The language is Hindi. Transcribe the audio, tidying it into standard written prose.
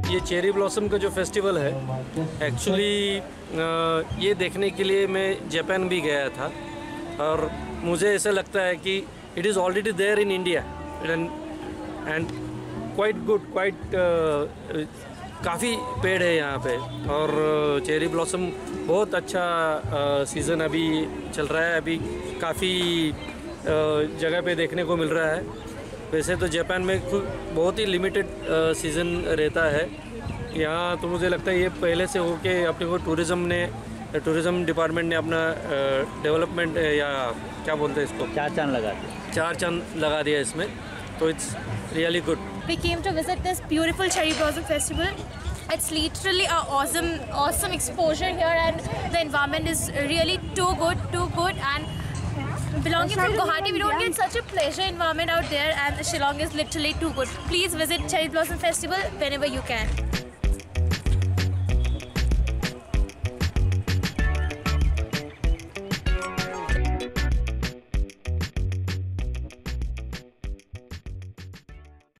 ये चेरी ब्लॉसम का जो फेस्टिवल है, एक्चुअली ये देखने के लिए मैं जापान भी गया था और मुझे ऐसा लगता है कि it is already there in India and quite good, काफ़ी पेड़ है यहाँ पे और चेरी ब्लॉसम बहुत अच्छा सीज़न अभी चल रहा है। अभी काफ़ी जगह पे देखने को मिल रहा है। वैसे तो जापान में बहुत ही लिमिटेड सीज़न रहता है यहाँ, तो मुझे लगता है ये पहले से हो के अपने को टूरिज़्म डिपार्टमेंट ने अपना डेवलपमेंट या क्या बोलते हैं इसको, चार चांद लगा दिया इसमें, तो it's really good. We came to visit this beautiful cherry blossom festival. It's literally an awesome exposure here, and the environment is really too good. And belonging from Guwahati, we don't get such a pleasure environment out there, and Shillong is literally too good. Please visit Cherry Blossom Festival whenever you can.